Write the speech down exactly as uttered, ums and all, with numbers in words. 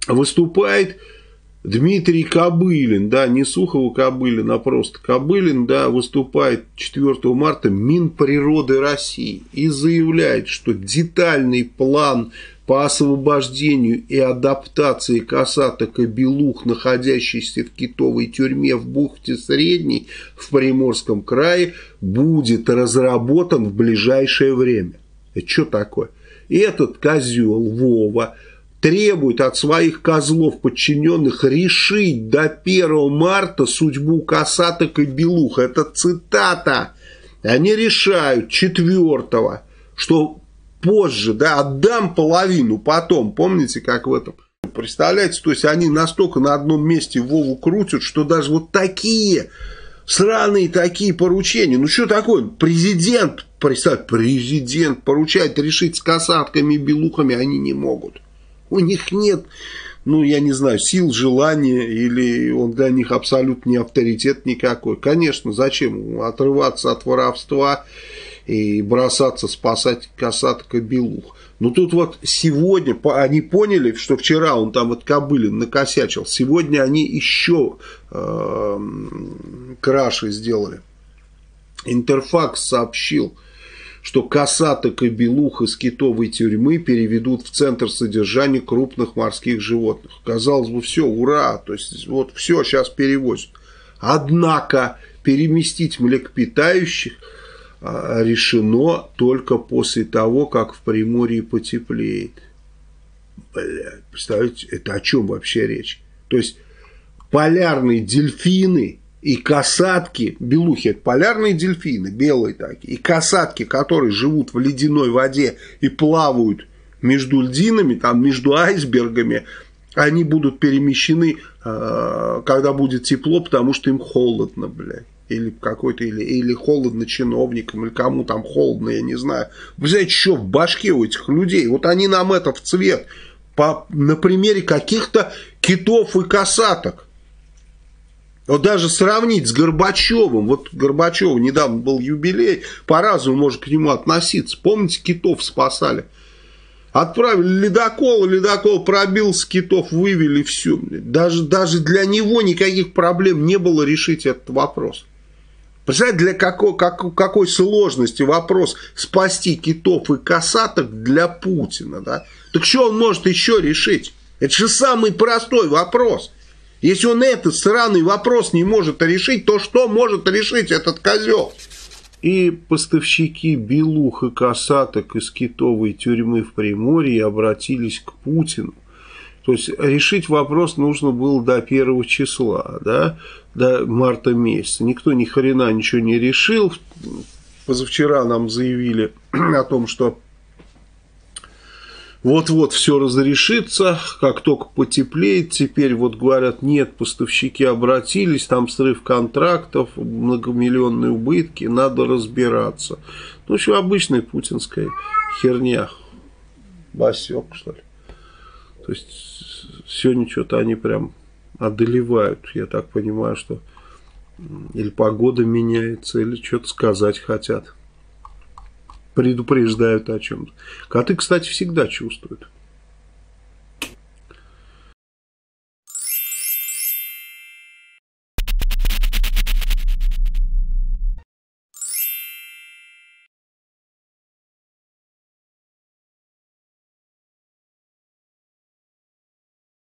выступает Дмитрий Кобылин, да, не Сухово-Кобылин, а просто Кобылин, да, выступает четвёртого марта Минприроды России и заявляет, что детальный план по освобождению и адаптации косаток и белух, находящихся в китовой тюрьме в бухте Средней в Приморском крае, будет разработан в ближайшее время. Это что такое? И этот козел Вова требует от своих козлов подчиненных решить до первого марта судьбу косаток и белух. Это цитата. Они решают четвёртого, что позже, да, отдам половину потом. Помните, как в этом? Представляете, то есть они настолько на одном месте Вову крутят, что даже вот такие сраные такие поручения. Ну что такое? Президент, представь, президент поручает решить с косатками и белухами, они не могут. У них нет, ну, я не знаю, сил, желания, или он для них абсолютно не авторитет никакой. Конечно, зачем отрываться от воровства и бросаться спасать косаток и белух. Но тут вот сегодня они поняли, что вчера он там вот Кобылин накосячил. Сегодня они еще э, краше сделали. Интерфакс сообщил, что косаток и белух из китовой тюрьмы переведут в центр содержания крупных морских животных. Казалось бы, все, ура, то есть вот все сейчас перевозят. Однако переместить млекопитающих а, решено только после того, как в Приморье потеплеет. Блядь, представляете, это о чем вообще речь? То есть полярные дельфины и косатки, белухи, это полярные дельфины, белые такие, и косатки, которые живут в ледяной воде и плавают между льдинами, там, между айсбергами, они будут перемещены, когда будет тепло, потому что им холодно, блядь. Или какой-то, или, или холодно чиновникам, или кому там холодно, я не знаю. Вы знаете, что в башке у этих людей? Вот они нам это в цвет, по, на примере каких-то китов и косаток. Вот даже сравнить с Горбачевым, вот Горбачеву недавно был юбилей, по-разному можно к нему относиться. Помните, китов спасали? Отправили ледокол, ледокол пробился, китов вывели, все. Даже, даже для него никаких проблем не было решить этот вопрос. Представляете, для какой, как, какой сложности вопрос спасти китов и косаток для Путина, да? Так что он может еще решить? Это же самый простой вопрос. Если он этот сраный вопрос не может решить, то что может решить этот козел? И поставщики белух и косаток из китовой тюрьмы в Приморье обратились к Путину. То есть решить вопрос нужно было до первого числа, да, до марта месяца. Никто ни хрена ничего не решил. Позавчера нам заявили о том, что вот-вот все разрешится, как только потеплеет. Теперь вот говорят, нет, поставщики обратились, там срыв контрактов, многомиллионные убытки, надо разбираться. Ну, еще обычная путинская херня. Басек, что ли. То есть сегодня что-то они прям одолевают. Я так понимаю, что или погода меняется, или что-то сказать хотят. Предупреждают о чем-то. Коты, кстати, всегда чувствуют.